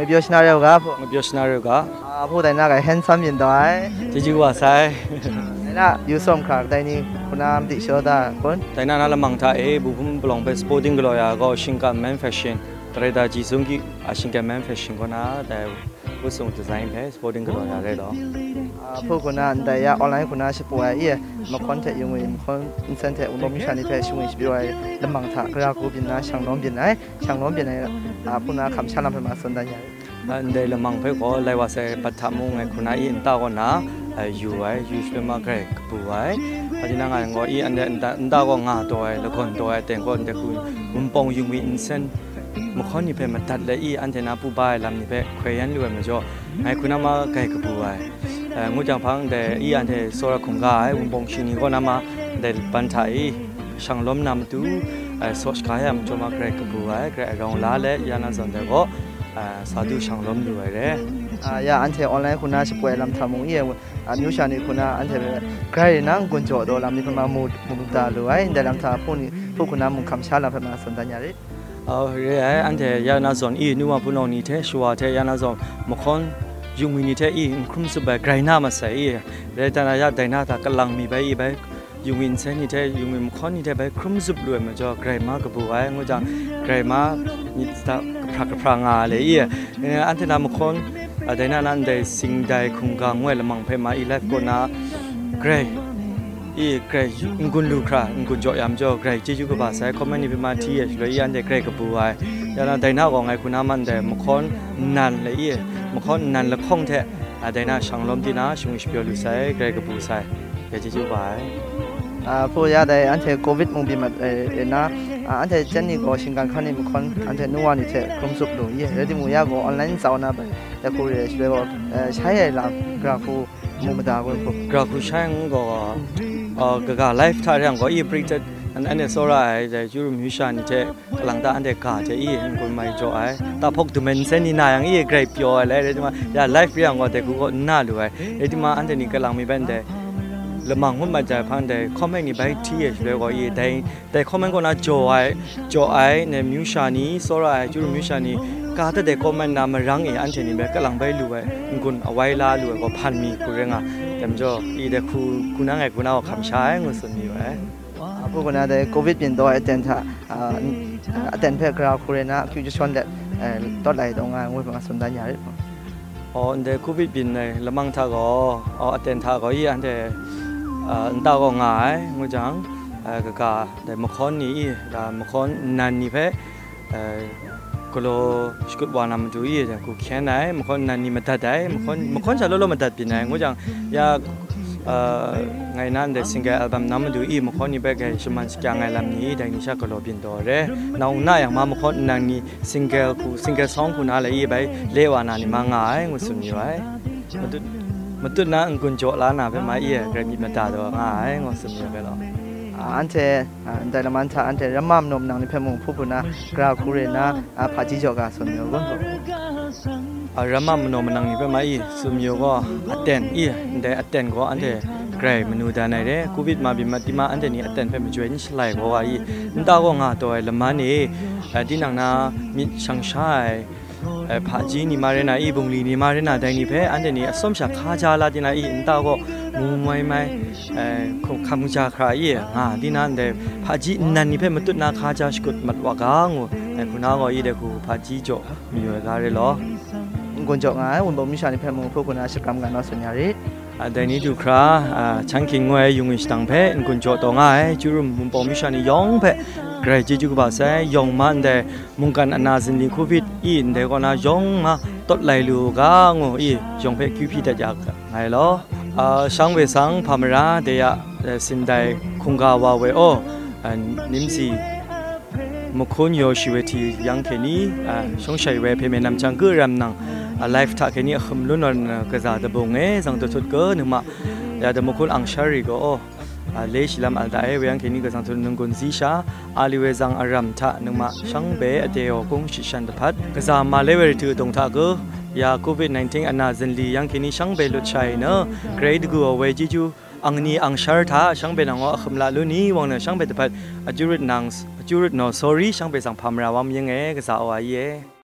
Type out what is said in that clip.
เบียชนาเรียวกับเบียชนาเรียวกับผู้แต่หน้ากับแฮนซัมยินด้อยจิว่าใช่น่าอยู่ส้มขาแต่นี่คุณน้ำติดเชื้อได้คนแต่นั่นละมังท่าบุพบลองไปสปอร์ติ้งก็เลยก็ชิงกับแมนแฟชั่นแต่ได้จีซุงกี้ชิงกับแมนแฟชั่นก็น่าแต่ผู้ส่งดีไซน์ไปสปอร์ติ้งก็เลยได้หรอผู้คนนั้นแต่ยาออนไลน์คนนั้นช่วยมาคอนแทคยังไงมาคอนอินเทอร์เน็ตอุดมวิชานี้ไปช่วยช่วยละมังท่ากระกูบินนะช่างล้อมบินไหนช่างล้อมบินไหนผู้นั้นคำชาลำเป็นมาสนใจยังได้ละมังไปก็เลยว่าเสปัตตมุงไงคนนั้นอินตาก็น่าอยู่ไว้อยู่ช่วยมาเกรกผู้ไว้พอที่นั่งไงก็อันเดอันตาก็งาตัวแล้วคนตัวแต่ก็แต่คุณมุมปองยังมีอินเซนมุขนี่เป็นมาตัดเลยอันเทน่าผู้บ่ายลำนี่เป็นเคยยันรวยมาจ่อไอ้คุณน้ามาเกรกผู้ไว้งูจังพังแต่อันเทโซระคงกายมุมปองชินีก็น้ามาแต่ปันไทยช่างล้มน้ำตู้โซชกายมันจ่อมาเกรกผู้ไว้เกรกรองลาเล่ยานาสันแต่ก็สาธุช่างล้มด้วยเลยยาอันเทออนไลน์คุณน้าช่วยลำทำมุ้งมิวชานี่คุณน้าอันเทใครนั่งกุญจโดลำนี้เป็นมามุดตาเลยแต่ลำทำผู้คุณน้ามุงคำชาลำเป็นมาสนใจยังไงเรื่องอันเทยานาซอนนึกว่าพูดนี่เทชัวเทยานาซอนมุขอนยุงมินิเทคุ้มสุบไกรน่ามาใส่เรื่องแต่ละยาแต่หน้าตากำลังมีไปยุงมินเซนี่เทยุงมิมุขอนนี่เทไปคุ้มสุบรวยมาจ่อไกรมากกับบัวงูจังไกรมานี่ตากพรางาเลยอันเทนามุขอนแต่หน้านั้นได้สิ่งใดคงกังไว้ละมังเพมาอีเล็กก็น่าไกรไกรกุนลูครากุนจ่อยามจ่อไกรจีจูกับภาษาคอมเมนต์เป็นมาที่เลยอันเดไกรกับบัวแต่ละแต่หน้าของไงคุณน้ามันแต่มุขอนนันเลยมุขอนนันละคงแท้แต่หน้าช่างลมที่น่าช่วงสเปียร์ลูไซไกรกับบัวไซเดี๋ยวจีจูไปผู้ยาได้อันเทโควิดมุงบีมานะอันเทเจนนี่ก็ชิงการขันนี่มุขอนอันเทนัวนี่เทคลุมสุบลูเรื่องที่มุยาก็ออนไลน์สาวนะไปแต่ผู้เรียนช่วยว่าใช้หลักกราฟูมุมตาคนผู้กราฟูใช้ก็ไลฟ์ท่าเรื่องก็ปริจัดอันนี้ส่วนอะไรแต่ยูรูมิวชันเทหลังตาอันเดกาเทคนไม่จ่อตาพกดูมันเส้นนี่นายอย่างเกรย์พิโออะไรเรื่องมาอย่าไลฟ์เรื่องก็แต่กูก็น่าดูเรื่องมาอันเดนี่กำลังมีเป็นเดละมังหุ่นมาจากพันเดคอมเมนต์นี่ไปที่เลยก็แต่คอมเมนต์ก็น่าจ่อในมิวชันนี้ส่วนอะไรยูรูมิวชันนี้การแต่เด็กคอมเมนต์นำมารังอันเดนี่แบบกำลังไปรู้คุณเอาไว้ลารู้ก็พันมีกูเรื่องแต่มจ่อเด็กคุณนั่งไงคุณเอาคำใช้เงินส่วนนี้ผู้คนนั้นได้โควิดเป็นตัวเต็นท่าเต็นเพื่อกราคูเรนะคิวจะชวนเด็กต้นไหลตรงงานงวยมาสนใจอย่างไรเด็กโควิดเป็นเลยละมังท่าก็เต็นท่าก็อันเดตาก็ง่ายงวยจังก็แต่มคอนนี้แต่มคอนนันนี่เพ่ก็โลสกุลวานามันดูแต่กูแค่ไหนมคอนนันนี่มันตัดได้มคอนจะโลมันตัดเป็นไงงวยจังยาไงนั่นเด็กซิงเกิลอัลบั้มน้ำมันดูมุขนี่เป็นไงสมัยสักไงลำนี้ได้นิชากรบินตัวเร่น้องน่าอย่างมามุขนั่งนี่ซิงเกิลซองคุณอะไรไปเลวานานี่มาง่ายงุสุนีไว้มันตุน่ากุญจล้านนาเป็นมาเกรมีมาตาตัวง่ายงุสุนีไปหรออันเทแต่ละมันท่าอันเทรำมั่มนมนางนี่เพื่อมุงผู้นะกราคูเรนะพาจิจอกาสมิโอกุนรำมั่มนมนางนี่เพื่อมาสมิโอก็อัตเตนแต่อัตเตนก็อันเทไกรมนุษย์ได้ไหนเร่โควิดมาบินมาที่มาอันเดนี่อัตเตนเพื่อมาช่วยนี่สลายเพราะว่านั่นตาก็งาตัวละมันนี่ที่นังนามีช่างชายพาจีนี่มาเรน่าบุงลีนี่มาเรน่าได้นี่เพื่ออันเดนี่สมศักดิ์ข้าจาลาที่นั่นนั่นตาก็มุมไม่คงคำจาใครที่นั่นเดพาจีนั่นนี่เพื่อมาตุนาข้าจาสกุลมัดว่ากังคุณน้าก็เด็กกูพาจีโจมีอยู่กันเลยหรอกุญจง่ายอุ่นบ่มีชานี่เพื่อมุงผู้คนอาชีพกรรมการนอสัญญาฤทธิ์แต่นี่ดูคราช่างคิงไว้ยุงอิสตังเพนกุญจตัวง่ายจูรุมมุมปอมิชานี่ยองเพเกรจิจูกบาเซยองมันเดมุงกันอนาซินลิโควิดเดก็น่ายองมาตดไหลลูกางยองเพคิวพีแต่จากไงล่ะช่างเวสังพามราเดียสินได้คงกาวาเวโอนิมซีมุขนโยชิเวทียังแค่นี้ช่องใช้เวเพเมนำจังกือรำนังไลฟ์ทักแค่นี้ขมลุ้นนกระจาดบงสังตัวชุดเกินหนึ่งมาอยากจะมุขนอังชาริโกเลชิลามอัลดาเวียงแค่นี้ก็สังตัวหนึ่งคนซีชาอาลีเวซังอารามทักหนึ่งมาช่างเบอเดียวคงชิชันตพัดกระจามาเลเวอร์ถือตรงทักก็ยาโควิด-19อันน่าจะลียังแค่นี้ช่างเบลุดชัยเนอะเกรดกูเอาไว้จิจูอังนี้อังชาร์ท่าช่างเบนังว่าขมลาลุนี้วังเนช่างเบตพัดจูริตนอ sorry ช่างเบสังพามราวามยังไงก็สาวไอ้